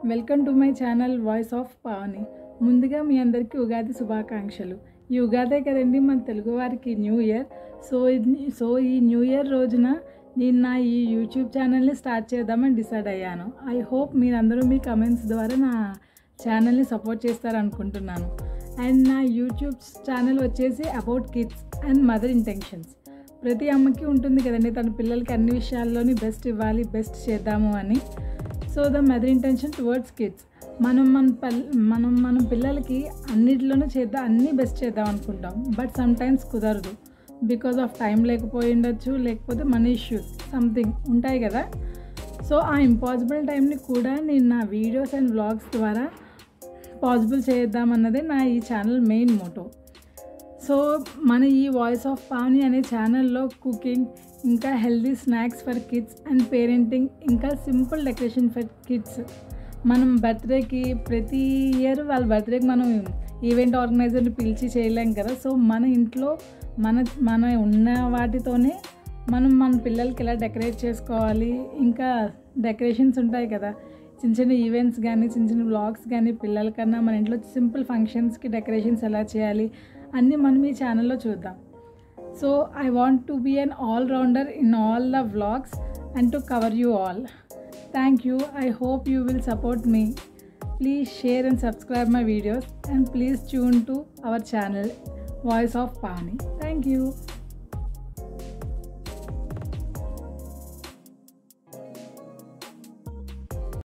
Welcome to my channel voice of Pavani. ముందుగా మీ అందరికీ ఉగాది శుభాకాంక్షలు. ఈ ఉగాదే కదండి మన తెలుగు వారికి న్యూ ఇయర్. సో ఈ న్యూ ఇయర్ రోజున నేను నా ఈ యూట్యూబ్ ఛానల్ని స్టార్ట్ చేద్దామని డిసైడ్ అయ్యాను. ఐ హోప్ మీరందరూ మీ కమెంట్స్ ద్వారా నా ఛానల్ని సపోర్ట్ చేస్తారనుకుంటున్నాను. అండ్ నా యూట్యూబ్ ఛానల్ వచ్చేసి about kids and mother intentions. ప్రతి అమ్మకి ఉంటుంది కదండి, తన పిల్లలకి అన్ని విషయాల్లోని బెస్ట్ ఇవ్వాలి, బెస్ట్ చేద్దాము అని. So the mother intention towards kids, మనం మన పిల్లలకి అన్నిటిలోనూ చేద్దాం, అన్నీ బెస్ట్ చేద్దాం అనుకుంటాం. బట్ సమ్టైమ్స్ కుదరదు. బికాజ్ ఆఫ్ టైం లేకపోయి ఉండొచ్చు, లేకపోతే మనీ ఇష్యూస్ సంథింగ్ ఉంటాయి కదా. సో ఆ ఇంపాసిబుల్ టైంని కూడా నేను నా వీడియోస్ అండ్ వ్లాగ్స్ ద్వారా పాసిబుల్ చేద్దామన్నదే నా ఈ ఛానల్ మెయిన్ మోటో. సో మన ఈ వాయిస్ ఆఫ్ పావని అనే ఛానల్లో కుకింగ్, ఇంకా healthy snacks for kids and parenting, ఇంకా సింపుల్ డెకరేషన్ ఫర్ కిడ్స్. మనం బర్త్డేకి ప్రతి ఇయర్ వాళ్ళ బర్త్డేకి మనం ఈవెంట్ ఆర్గనైజర్ని పిలిచి చేయలేం కదా. సో మన ఇంట్లో మన ఉన్న వాటితోనే మన పిల్లలకి ఎలా డెకరేట్ చేసుకోవాలి, ఇంకా డెకరేషన్స్ ఉంటాయి కదా, చిన్న చిన్న ఈవెంట్స్ కానీ చిన్న చిన్న వ్లాగ్స్ కానీ పిల్లలకన్నా మన ఇంట్లో సింపుల్ ఫంక్షన్స్కి డెకరేషన్స్ ఎలా చేయాలి అన్నీ మనం ఈ ఛానల్లో చూద్దాం. So I want to be an all-rounder in all the vlogs and to cover you all. Thank you. I hope you will support me. Please share and subscribe my videos and please tune to our channel Voice of Paani. Thank you.